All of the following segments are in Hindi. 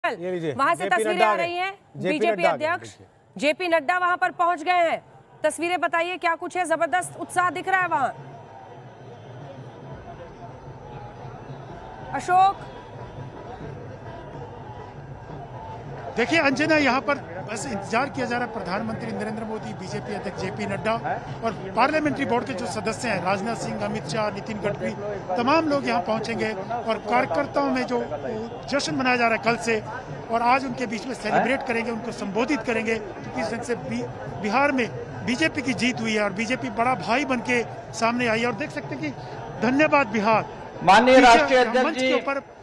वहां से तस्वीरें आ रही हैं। बीजेपी अध्यक्ष जेपी नड्डा वहां पर पहुंच गए हैं। तस्वीरें बताइए क्या कुछ है, जबरदस्त उत्साह दिख रहा है वहां। अशोक, देखिए अंजना, यहाँ पर बस इंतजार किया जा रहा है। प्रधानमंत्री नरेंद्र मोदी, बीजेपी अध्यक्ष जेपी नड्डा और पार्लियामेंट्री बोर्ड के जो सदस्य हैं राजनाथ सिंह, अमित शाह, नितिन गडकरी, तमाम लोग यहाँ पहुंचेंगे और कार्यकर्ताओं में जो जश्न मनाया जा रहा है कल से और आज उनके बीच में सेलिब्रेट करेंगे, उनको संबोधित करेंगे। क्योंकि इस ढंग से बिहार में बीजेपी की जीत हुई है और बीजेपी बड़ा भाई बन के सामने आई है। और देख सकते हैं कि धन्यवाद बिहार, माननीय राष्ट्रीय अध्यक्ष जी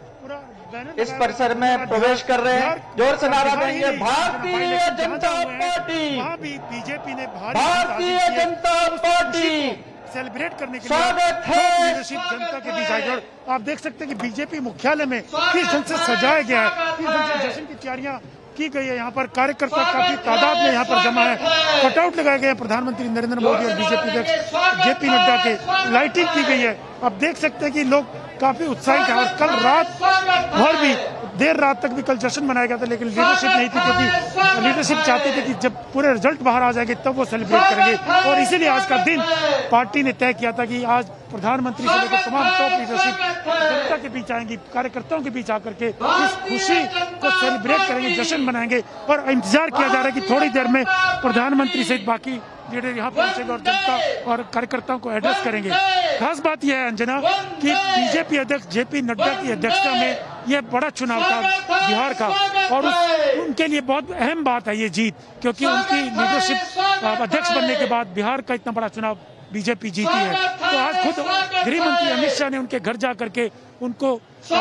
इस परिसर में प्रवेश कर रहे हैं। जोर से नारा देंगे, भारतीय जनता पार्टी, वहाँ भी बीजेपी ने भारतीय जनता पार्टी सेलिब्रेट करने के स्वागत है। लीडरशिप जनता के बीच आई और आप देख सकते हैं कि बीजेपी मुख्यालय में किस ढंग से सजाया गया है, किस ढंग से जश्न की तैयारियां की गई है। यहाँ पर कार्यकर्ता काफी तादाद में यहाँ पर जमा है, कटआउट लगाए गए हैं प्रधानमंत्री नरेंद्र मोदी और बीजेपी अध्यक्ष जेपी नड्डा के, लाइटिंग की गई है। अब देख सकते हैं कि लोग काफी उत्साहित है और कल रात भर भी देर रात तक भी कल जश्न मनाया गया था, लेकिन लीडरशिप नहीं थी क्योंकि लीडरशिप चाहती थी कि जब पूरे रिजल्ट बाहर आ जाएंगे तब वो सेलिब्रेट करेंगे। और इसीलिए आज का दिन पार्टी ने तय किया था कि आज प्रधानमंत्री से लेकर तमाम टॉप लीडरशिप जनता के बीच आएंगी, कार्यकर्ताओं के बीच आकर के इस खुशी को सेलिब्रेट करेंगे, जश्न मनाएंगे। और इंतजार किया जा रहा है कि थोड़ी देर में प्रधानमंत्री सहित बाकी लीडर यहाँ पहुंचेंगे और जनता और कार्यकर्ताओं को एड्रेस करेंगे। खास बात यह है अंजना कि बीजेपी अध्यक्ष जेपी नड्डा की अध्यक्षता में यह बड़ा चुनाव था बिहार का और उनके लिए बहुत अहम बात है ये जीत, क्योंकि उनकी लीडरशिप अध्यक्ष बनने के बाद बिहार का इतना बड़ा चुनाव बीजेपी जीती है। तो आज खुद गृह मंत्री अमित शाह ने उनके घर जाकर के उनको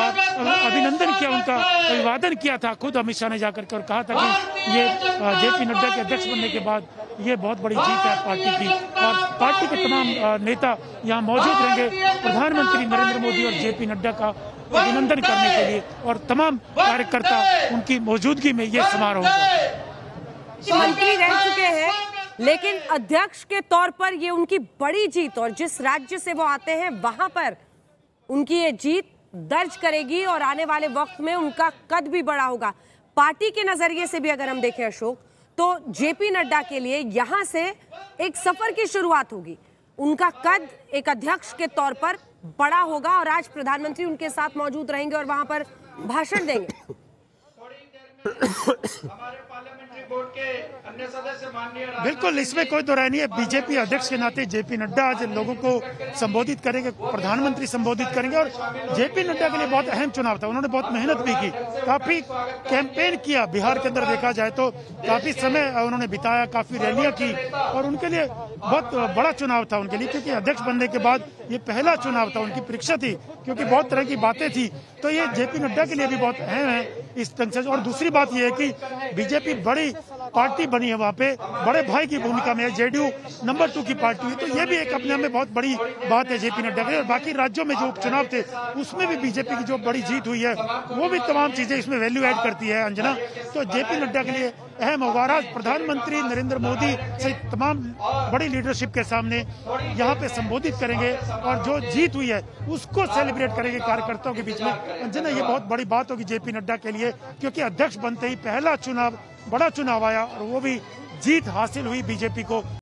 अभिनंदन किया, उनका अभिवादन किया था खुद अमित शाह ने जाकर के और कहा था कि ये जेपी नड्डा के अध्यक्ष बनने के बाद ये बहुत बड़ी जीत है पार्टी की। और पार्टी के तमाम नेता यहाँ मौजूद रहेंगे प्रधानमंत्री नरेंद्र मोदी और जेपी नड्डा का अभिनंदन करने के लिए और तमाम कार्यकर्ता उनकी मौजूदगी में ये समारोह होगा। मंत्री रह चुके हैं लेकिन अध्यक्ष के तौर पर ये उनकी बड़ी जीत और जिस राज्य से वो आते हैं वहां पर उनकी ये जीत दर्ज करेगी और आने वाले वक्त में उनका कद भी बड़ा होगा। पार्टी के नजरिए से भी अगर हम देखें अशोक, तो जेपी नड्डा के लिए यहां से एक सफर की शुरुआत होगी। उनका कद एक अध्यक्ष के तौर पर बड़ा होगा और आज प्रधानमंत्री उनके साथ मौजूद रहेंगे और वहां पर भाषण देंगे। बिल्कुल, इसमें कोई दो राय नहीं है। बीजेपी अध्यक्ष के नाते जेपी नड्डा आज लोगों को संबोधित करेंगे, प्रधानमंत्री संबोधित करेंगे। और जेपी नड्डा के लिए बहुत अहम चुनाव था, उन्होंने बहुत मेहनत भी की, काफी कैंपेन किया। बिहार के अंदर देखा जाए तो काफी समय उन्होंने बिताया, काफी रैलियां की और उनके लिए बहुत बड़ा चुनाव था उनके लिए, क्योंकि अध्यक्ष बनने के बाद ये पहला चुनाव था, उनकी परीक्षा थी, क्योंकि बहुत तरह की बातें थी। तो ये जेपी नड्डा के लिए भी बहुत अहम है इस ढंग से। और दूसरी बात यह है कि बीजेपी बड़ी पार्टी बनी है, वहाँ पे बड़े भाई की भूमिका में है, जेडीयू नंबर 2 की पार्टी है। तो ये भी एक अपने में बहुत बड़ी बात है जेपी नड्डा की। और बाकी राज्यों में जो उपचुनाव थे उसमें भी बीजेपी की जो बड़ी जीत हुई है वो भी तमाम चीजें इसमें वैल्यू ऐड करती है अंजना। तो जेपी नड्डा के लिए अहम होगा। आज प्रधानमंत्री नरेंद्र मोदी से तमाम बड़ी लीडरशिप के सामने यहाँ पे संबोधित करेंगे और जो जीत हुई है उसको सेलिब्रेट करेंगे कार्यकर्ताओं के बीच में। अंजना, ये बहुत बड़ी बात होगी जेपी नड्डा के लिए, क्योंकि अध्यक्ष बनते ही पहला चुनाव, बड़ा चुनाव आया और वो भी जीत हासिल हुई बीजेपी को।